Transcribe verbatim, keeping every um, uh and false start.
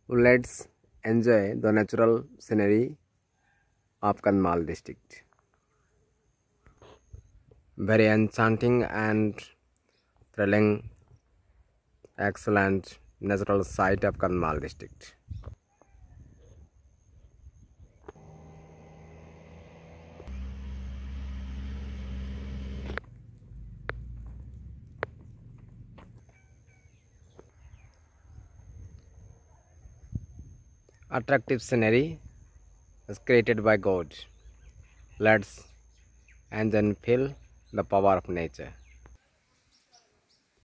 Let's enjoy the natural scenery of Kandmal district. Very enchanting and thrilling, excellent natural site of Kandmal district. Attractive scenery is created by God. Let's enjoy and feel the power of nature.